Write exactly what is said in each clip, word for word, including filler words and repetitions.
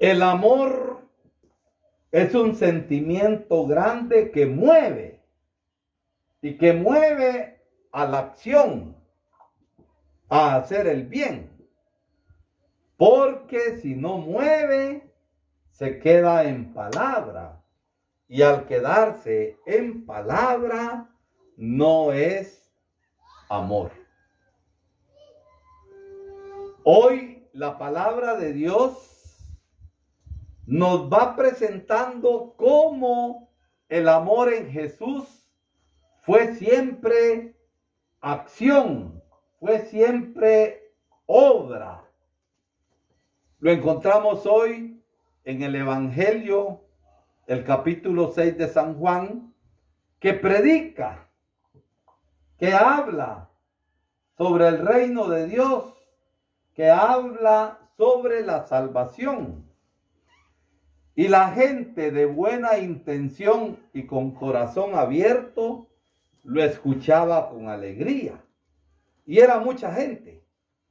El amor es un sentimiento grande que mueve y que mueve a la acción, a hacer el bien. Porque si no mueve, se queda en palabra. Y al quedarse en palabra, no es amor. Hoy la palabra de Dios nos va presentando cómo el amor en Jesús fue siempre acción, fue siempre obra. Lo encontramos hoy en el Evangelio, el capítulo seis de San Juan, que predica, que habla sobre el reino de Dios, que habla sobre la salvación. Y la gente de buena intención y con corazón abierto lo escuchaba con alegría. Y era mucha gente.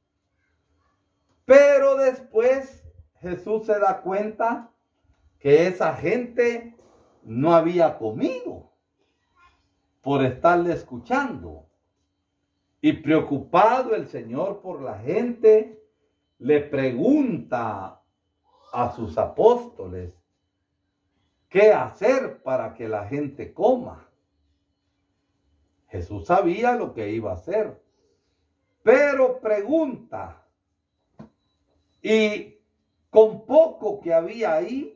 Pero después Jesús se da cuenta que esa gente no había comido por estarle escuchando. Y preocupado el Señor por la gente, le pregunta a sus apóstoles qué hacer para que la gente coma. Jesús sabía lo que iba a hacer, pero pregunta, y con poco que había ahí,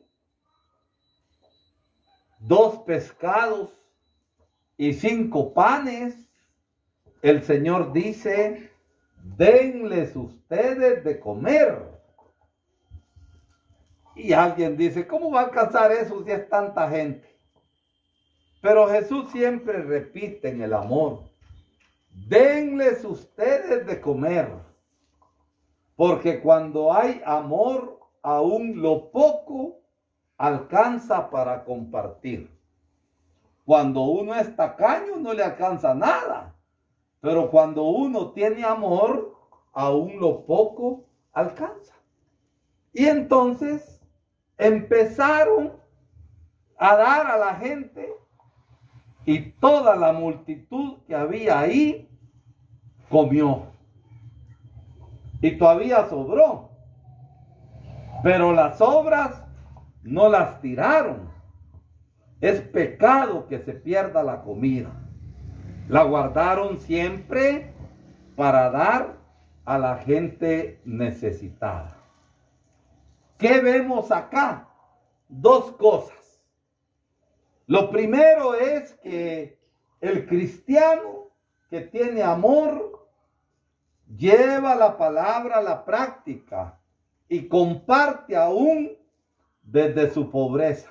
dos pescados y cinco panes, el Señor dice, denles ustedes de comer. Y alguien dice, ¿cómo va a alcanzar eso si es tanta gente? Pero Jesús siempre repite en el amor, denles ustedes de comer. Porque cuando hay amor, aún lo poco alcanza para compartir. Cuando uno es tacaño no le alcanza nada. Pero cuando uno tiene amor, aún lo poco alcanza. Y entonces empezaron a dar a la gente, y toda la multitud que había ahí comió. Y todavía sobró. Pero las sobras no las tiraron. Es pecado que se pierda la comida. La guardaron siempre para dar a la gente necesitada. ¿Qué vemos acá? Dos cosas. Lo primero es que el cristiano que tiene amor lleva la palabra a la práctica y comparte aún desde su pobreza.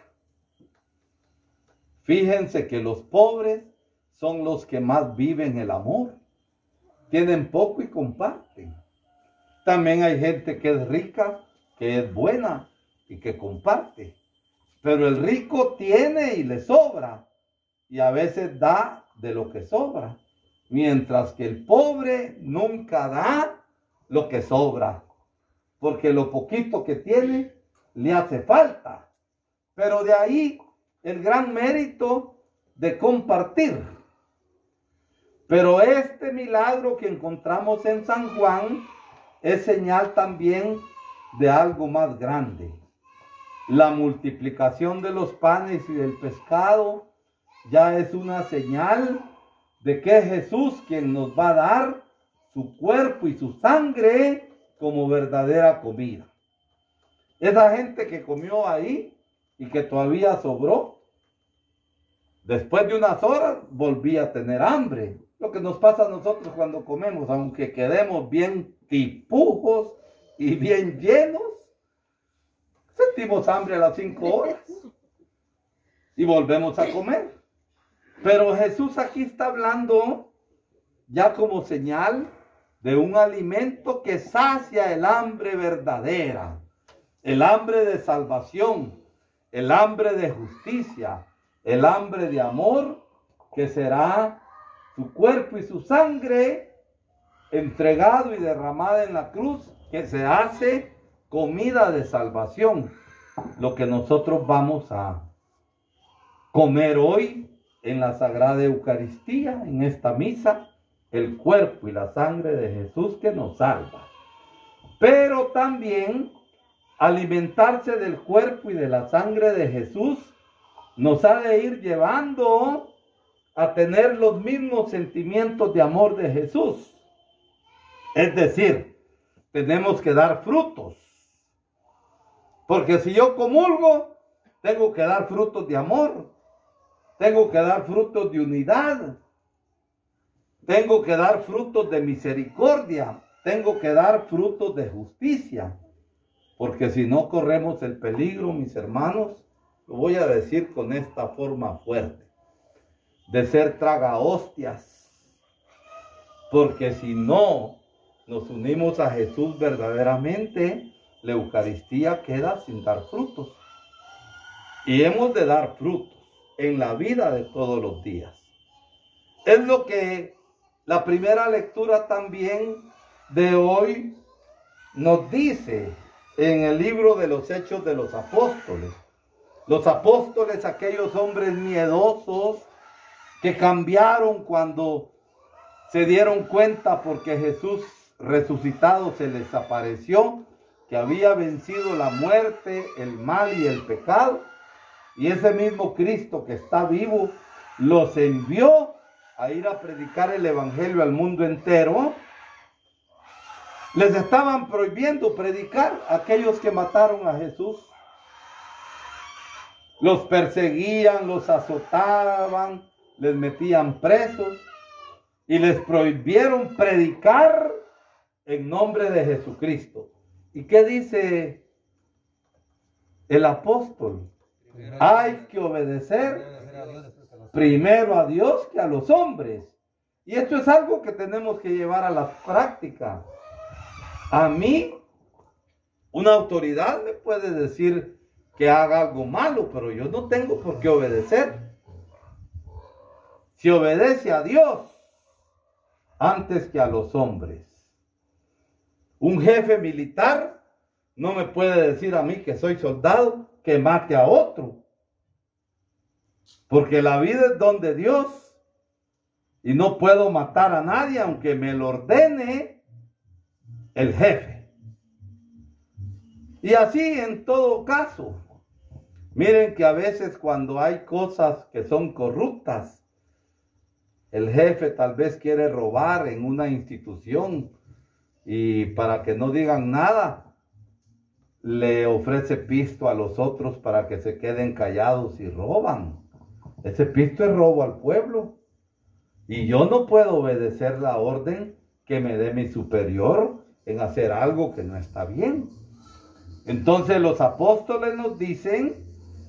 Fíjense que los pobres son los que más viven el amor. Tienen poco y comparten. También hay gente que es rica, que es buena y que comparte. Pero el rico tiene y le sobra. Y a veces da de lo que sobra. Mientras que el pobre nunca da lo que sobra. Porque lo poquito que tiene le hace falta. Pero de ahí el gran mérito de compartir. Pero este milagro que encontramos en San Juan es señal también de algo más grande. La multiplicación de los panes y del pescado ya es una señal de que es Jesús quien nos va a dar su cuerpo y su sangre como verdadera comida. Esa gente que comió ahí y que todavía sobró, después de unas horas volvía a tener hambre. Lo que nos pasa a nosotros cuando comemos, aunque quedemos bien tipujos y bien llenos, sentimos hambre a las cinco horas y volvemos a comer. Pero Jesús aquí está hablando ya como señal de un alimento que sacia el hambre verdadera, el hambre de salvación, el hambre de justicia, el hambre de amor, que será su cuerpo y su sangre entregado y derramada en la cruz, que se hace comida de salvación. lo que nosotros vamos a comer hoy en la Sagrada Eucaristía, en esta misa, el cuerpo y la sangre de Jesús que nos salva. Pero también alimentarse del cuerpo y de la sangre de Jesús nos ha de ir llevando a tener los mismos sentimientos de amor de Jesús. Es decir, tenemos que dar frutos. Porque si yo comulgo, tengo que dar frutos de amor. Tengo que dar frutos de unidad. Tengo que dar frutos de misericordia. Tengo que dar frutos de justicia. Porque si no corremos el peligro, mis hermanos, lo voy a decir con esta forma fuerte, de ser tragahostias. Porque si no nos unimos a Jesús verdaderamente, la Eucaristía queda sin dar frutos. Y hemos de dar frutos en la vida de todos los días. Es lo que la primera lectura también de hoy nos dice en el libro de los Hechos de los Apóstoles. Los apóstoles, aquellos hombres miedosos que cambiaron cuando se dieron cuenta porque Jesús resucitado se les apareció, que había vencido la muerte, el mal y el pecado. Y ese mismo Cristo que está vivo los envió a ir a predicar el evangelio al mundo entero. Les estaban prohibiendo predicar a aquellos que mataron a Jesús. Los perseguían, los azotaban, les metían presos y les prohibieron predicar en nombre de Jesucristo. ¿Y qué dice el apóstol? Hay que obedecer primero a Dios que a los hombres. Y esto es algo que tenemos que llevar a la práctica. A mí, una autoridad me puede decir que haga algo malo, pero yo no tengo por qué obedecer. Si obedece a Dios antes que a los hombres. Un jefe militar no me puede decir a mí que soy soldado que mate a otro. Porque la vida es don de Dios y no puedo matar a nadie aunque me lo ordene el jefe. Y así en todo caso. Miren que a veces cuando hay cosas que son corruptas, el jefe tal vez quiere robar en una institución y para que no digan nada, le ofrece pisto a los otros para que se queden callados y roban. Ese pisto es robo al pueblo. Y yo no puedo obedecer la orden que me dé mi superior en hacer algo que no está bien. Entonces los apóstoles nos dicen,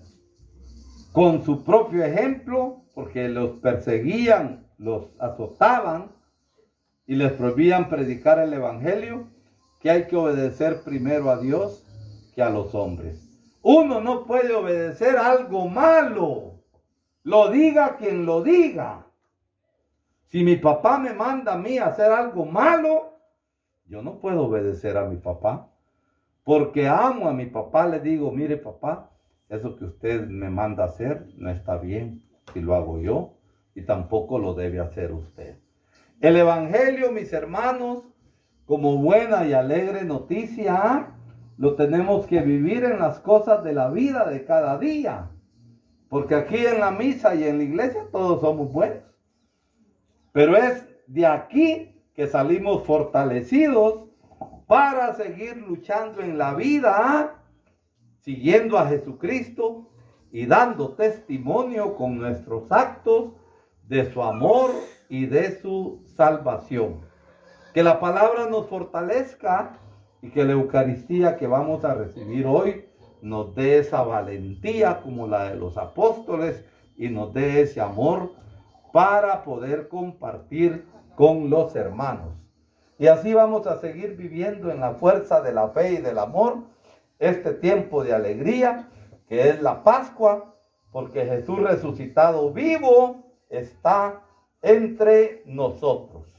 con su propio ejemplo, porque los perseguían, los azotaban y les prohibían predicar el evangelio, que hay que obedecer primero a Dios que a los hombres. Uno no puede obedecer algo malo, lo diga quien lo diga. Si mi papá me manda a mí a hacer algo malo, yo no puedo obedecer a mi papá. Porque amo a mi papá, le digo, mire papá, eso que usted me manda a hacer no está bien si lo hago yo y tampoco lo debe hacer usted. El evangelio, mis hermanos, como buena y alegre noticia, lo tenemos que vivir en las cosas de la vida de cada día. Porque aquí en la misa y en la iglesia todos somos buenos. Pero es de aquí que salimos fortalecidos para seguir luchando en la vida, siguiendo a Jesucristo y dando testimonio con nuestros actos de su amor y de su salvación. Que la palabra nos fortalezca y que la Eucaristía que vamos a recibir hoy nos dé esa valentía como la de los apóstoles y nos dé ese amor para poder compartir con los hermanos. Y así vamos a seguir viviendo en la fuerza de la fe y del amor este tiempo de alegría que es la Pascua, porque Jesús resucitado vivo está entre nosotros.